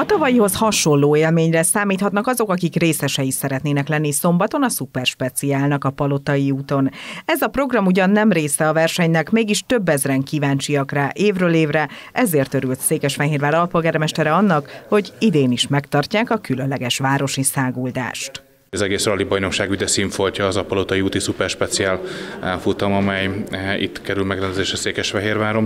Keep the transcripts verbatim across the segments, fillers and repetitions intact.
A tavalyihoz hasonló élményre számíthatnak azok, akik részesei szeretnének lenni szombaton a szuperspeciálnak a Palotai úton. Ez a program ugyan nem része a versenynek, mégis több ezren kíváncsiak rá évről évre, ezért örült Székesfehérvár alpolgármestere annak, hogy idén is megtartják a különleges városi száguldást. Az egész rali bajnokság üde színfoltja az a Palotai úti szupersspeciál futam, amely itt kerül megrendezésre Székesfehérváron.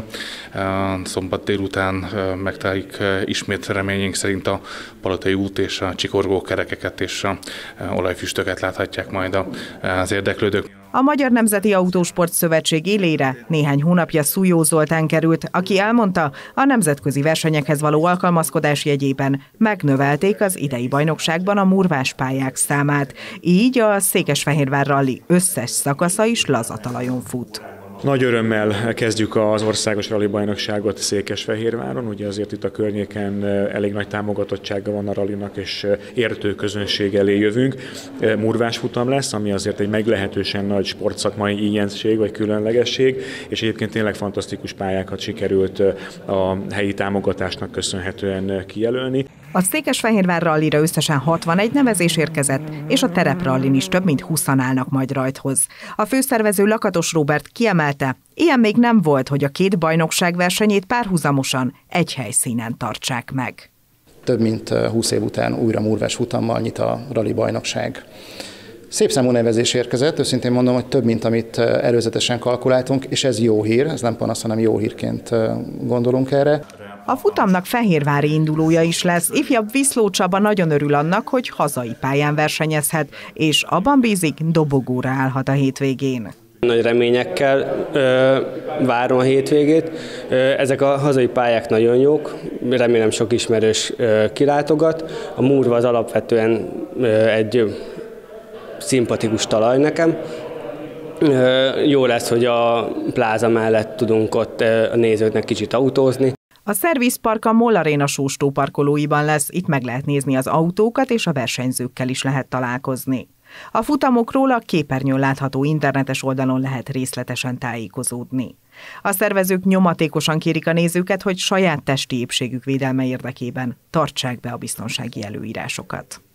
Szombat délután megtelik ismét reményénk szerint a Palotai út, és a csikorgó kerekeket és a olajfüstöket láthatják majd az érdeklődők. A Magyar Nemzeti Autósport Szövetség élére néhány hónapja Szújó Zoltán került, aki elmondta, a nemzetközi versenyekhez való alkalmazkodás jegyében megnövelték az idei bajnokságban a murvás pályák számát, így a Székesfehérvár rali összes szakasza is lazatalajon fut. Nagy örömmel kezdjük az országos rali-bajnokságot Székesfehérváron, ugye azért itt a környéken elég nagy támogatottsága van a ralinak, és értő közönség elé jövünk. Murvás futam lesz, ami azért egy meglehetősen nagy sportszakmai ilyenség vagy különlegesség, és egyébként tényleg fantasztikus pályákat sikerült a helyi támogatásnak köszönhetően kijelölni. A Székesfehérvár rallira összesen hatvanegy nevezés érkezett, és a tereprallin is több mint húszan állnak majd rajthoz. A főszervező Lakatos Róbert kiemelte, ilyen még nem volt, hogy a két bajnokság versenyét párhuzamosan egy helyszínen tartsák meg. Több mint húsz év után újra murvás futammal nyit a rali bajnokság. Szép számú nevezés érkezett, őszintén mondom, hogy több, mint amit előzetesen kalkuláltunk, és ez jó hír, ez nem panasz, hanem jó hírként gondolunk erre. A futamnak fehérvári indulója is lesz, ifjabb Viszló Csaba nagyon örül annak, hogy hazai pályán versenyezhet, és abban bízik, dobogóra állhat a hétvégén. Nagy reményekkel ö, várom a hétvégét. Ö, ezek a hazai pályák nagyon jók, remélem sok ismerős ö, kilátogat. A Murva az alapvetően ö, egy szimpatikus talaj nekem. Ö, jó lesz, hogy a pláza mellett tudunk ott ö, a nézőknek kicsit autózni. A szervizpark a MOL Arena sóstó parkolóiban lesz, itt meg lehet nézni az autókat, és a versenyzőkkel is lehet találkozni. A futamokról a képernyőn látható internetes oldalon lehet részletesen tájékozódni. A szervezők nyomatékosan kérik a nézőket, hogy saját testi épségük védelme érdekében tartsák be a biztonsági előírásokat.